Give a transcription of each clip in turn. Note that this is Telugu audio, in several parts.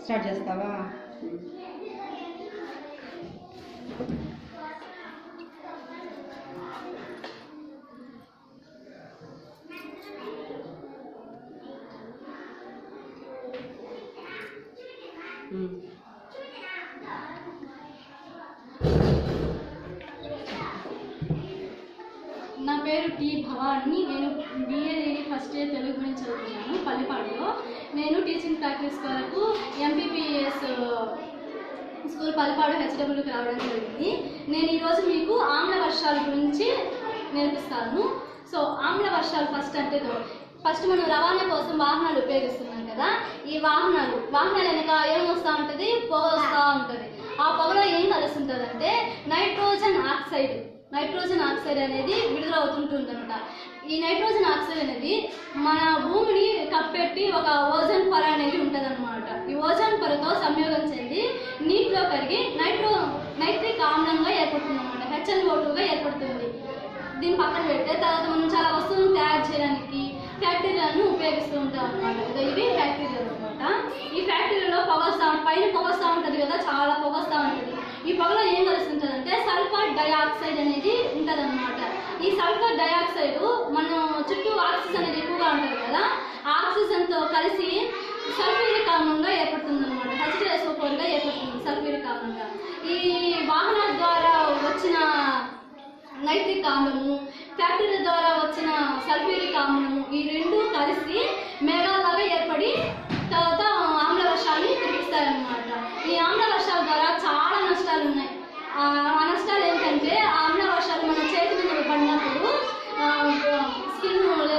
స్టార్ట్ చేస్తావా? నా పేరు టి భవాని. నేను బిఏ ఫస్ట్ ఇయర్ తెలుగు గురించి చదువుతున్నాను పల్లిపాడులో. నేను టీచింగ్ ప్రాక్టీస్ కొరకు ఎంపీపీఎస్ స్కూల్ పల్లిపాడు హెచ్డబ్ల్యూకి రావడం జరిగింది. నేను ఈరోజు మీకు ఆమ్ల వర్షాల గురించి నేర్పిస్తాను. సో ఆమ్ల వర్షాలు ఫస్ట్ మనం రవాణా కోసం వాహనాలు ఉపయోగిస్తున్నాం కదా. ఈ వాహనాలు వెనక ఏం వస్తూ ఉంటుంది? పొగ వస్తూ ఉంటుంది. ఆ పొగలో ఏం కలుస్తుంటుందంటే నైట్రోజన్ ఆక్సైడ్ అనేది విడుదల అవుతుంటుంది అనమాట. ఈ నైట్రోజన్ ఆక్సైడ్ అనేది మన భూమిని కప్పెట్టి ఒక ఓజోన్ పొర అనేది ఉంటుంది అనమాట. ఈ ఓజోన్ పొరతో సంయోగం చెంది నీటిలో కరిగి నైట్రిక్ ఆమ్లంగా ఏర్పడుతుంది అనమాట. HNO2గా ఏర్పడుతుంది. దీన్ని పక్కన పెడితే తర్వాత మనం చాలా వస్తువులను తయారు చేయడానికి ఫ్యాక్టరీలను ఉపయోగిస్తూ ఉంటాం అనమాట. ఇవి ఫ్యాక్టరీలు అనమాట. ఈ ఫ్యాక్టరీలో పైన పొగ వస్తూ ఉంటుంది కదా, చాలా పొగ వస్తూ ఉంటుంది. ఈ పొగలో ఏం కలుస్తుంటుందంటే సల్ఫర్ డయాక్సైడ్ అనేది ఉంటుంది అనమాట. ఈ సల్ఫర్ డయాక్సైడ్ మన చుట్టూ ఆక్సిజన్ అనేది ఎక్కువగా ఉంటుంది కదా, ఆక్సిజన్తో కలిసి సల్ఫ్యూరిక్ ఆమ్లంగా ఏర్పడుతుంది అనమాట. H2SO4గా ఏర్పడుతుంది సల్ఫ్యూరిక్ ఆమ్లంగా. ఈ వాహనాల ద్వారా వచ్చిన నైట్రిక్ ఆమ్లము, ఫ్యాక్టరీల ద్వారా వచ్చిన సల్ఫ్యూరిక్ ఆమ్లము, ఈ రెండు కలిసి మేఘాలాగా ఏర్పడి తర్వాత ఆమ్ల వర్షాన్ని కురిపిస్తాయన్నమాట. ఈ ఆమ్ల వర్షాల ద్వారా చాలా నష్టాలు ఉన్నాయి. ఆ నష్టాలు ఏంటంటే ఆమ్ల వర్షాలు మన చేతి మీద పడినప్పుడు స్కిన్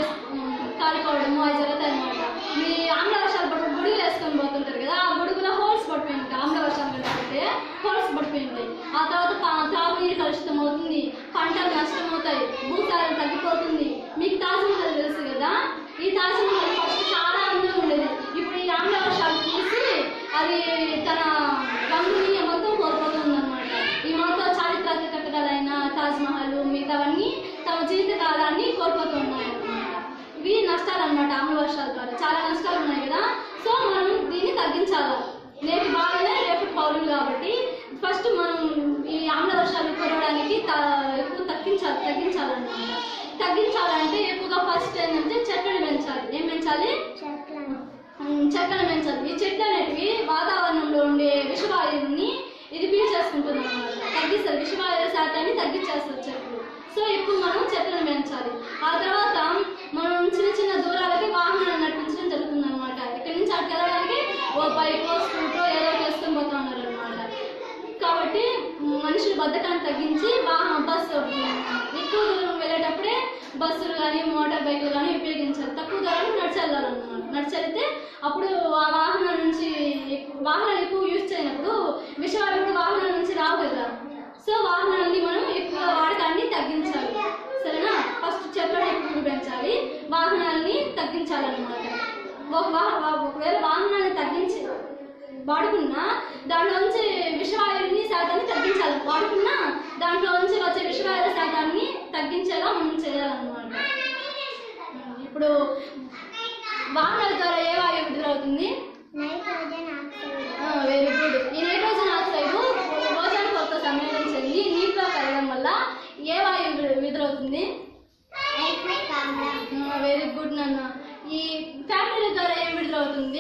కాలిపోవడము అవి జరుగుతాయి అనమాట. మీ ఆమ్ల వర్షాలు పడి గొడుగులు వేసుకొని పోతుంటారు కదా, ఆ గొడుగులో హోల్స్ పడిపోయి ఉంటాయి. ఆమ్ల వర్షాలు పడిపోతే హోల్స్ పడిపోయి ఉంటాయి. ఆ తర్వాత తాగునీరు కలుషితం అవుతుంది, పంటలు నష్టమవుతాయి, భూసారం తగ్గిపోతుంది. మీకు తాజ్మహల్ తెలుసు కదా, ఈ తాజ్మహల్ ఫస్ట్ చాలా అందంగా ఉండేది. ఇప్పుడు ఈ ఆమ్ల వర్షాలు చూసి అది తన రంగుని మొత్తం కోల్పోతుంది అనమాట. ఈ మొత్తం చారిత్రక కట్టడాలైన తాజ్మహల్ మిగతావన్నీ తమ జీవితకాలాన్ని కోల్పోతున్నాయి అనమాట. ఇవి నష్టాలు అనమాట. ఆమ్ల వర్షాల ద్వారా చాలా నష్టాలు ఉన్నాయి కదా. సో మనం దీన్ని తగ్గించాలి. నేటి బాగానే రేపు పౌరులు కాబట్టి ఫస్ట్ మనం ఈ ఆమ్ల వర్షాలు కురవడానికి ఎక్కువ తగ్గించాలన్నమాట. తగ్గించాలంటే ఎక్కువగా ఫస్ట్ ఏంటంటే చెట్లను పెంచాలి. ఏం పెంచాలి? చెట్లను పెంచాలి. ఈ చెట్లు అనేటివి వాతావరణంలో ఉండే విషవాయువుని ఇది పీల్చేసుకుంటుంది అన్నమాట. తగ్గిస్తారు, విషవాయువు శాతాన్ని తగ్గించేస్తారు చెట్లు. సో ఇప్పుడు మనం చెట్లను పెంచాలి. ఆ తర్వాత మనం చిన్న చిన్న దూరాలకి వాహనాలు నడిపించడం జరుగుతుంది అనమాట. ఇక్కడి నుంచి అక్కడికి వెళ్ళడానికి ఓ బైకో స్కూటో ఏదో చేసుకొని పోతా ఉన్నారు అనమాట. కాబట్టి మనుషులు బద్ధకాన్ని తగ్గించి బస్సు ఎక్కువ దూరం వెళ్ళేటప్పుడే బస్సులు కానీ మోటార్ బైకులు కానీ ఉపయోగించాలి. తక్కువ దూరం నడిచెళ్ళాలన్నమాట. నడిచెళ్తే అప్పుడు ఆ వాహనాలు ఎక్కువ యూజ్ చేయనప్పుడు విషవాయువులు వాహనాల నుంచి రావు కదా. సో వాహనాలని మనం ఎక్కువ వాడకాన్ని తగ్గించాలి. సరేనా? ఫస్ట్ చెట్లను ఎక్కువ పెంచాలి, వాహనాలని తగ్గించాలన్నమాట. ఒకవేళ వాహనాన్ని తగ్గించి వాడుకున్నా దాంట్లో నుంచి విషవాయువుని శాతాన్ని తగ్గించాలి. వాడుకున్నా దాంట్లో నుంచి వచ్చే విషవాయువుల శాతాన్ని తగ్గించేలా మనం చేయాలన్నమాట. ఇప్పుడు వాహనాల ద్వారా ఏ వాయువు విడుదలవుతుంది? Very good. ఈ నైట్రోజన్ ఆక్సైడ్ ఓజోన్ పొరతో సంయోగం చెంది నీటిలో కరగడం వల్ల ఏ వాయువు విడుదలవుతుంది? వెరీ గుడ్ నాన్న. ఈ ఫ్యాక్టరీ ద్వారా ఏం విడుదలవుతుంది?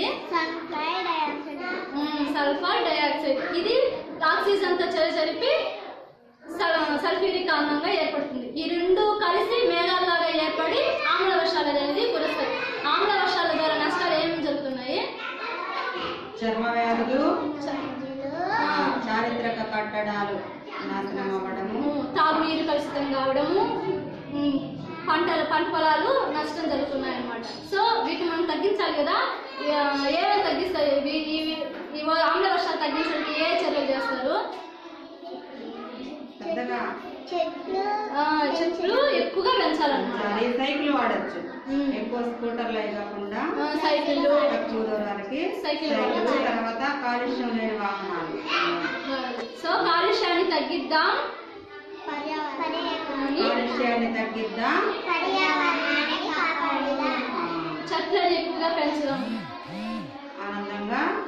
Sulphur dioxide. ఇది ఆక్సిజన్తో జరిపి సల్ఫ్యూరిక్ ఆమ్లంగా ఏర్పడుతుంది. ఈ రెండు కలిసి మేఘాలాగా ఏర్పడి ఆమ్ల వర్షాలు అనేది కురుస్తాయి. ఆమ్ల వర్షాల ద్వారా నష్టాలు ఏమేమి జరుగుతున్నాయి? చర్మ వ్యాధులు, చారిత్రక కట్టడాలు నాశనం అవ్వడము, తాగునీరు కలుషితం కావడము, పంట పొలాలు నష్టం జరుగుతున్నాయి అన్నమాట. సో వీటిని మనం తగ్గించాలి కదా. ఏమేమి తగ్గిస్తాయి? ఈ ఆమ్ల వర్షాలు తగ్గించడానికి ఏ చర్యలు చేస్తారు? చెట్లు ఎక్కువగా పెంచాలన్నమాట. సైకిల్ వాడచ్చు. ఎక్కువ స్కూటర్లు అయి కాకుండా సైకిళ్ళు, తక్కువ దూరాలకి సైకిల్, తర్వాత కాలుష్యం లేని వాహనాలు. సో కాలుష్యాన్ని తగ్గిద్దాం, చెట్లను ఎక్కువగా పెంచుదాం, ఆనందంగా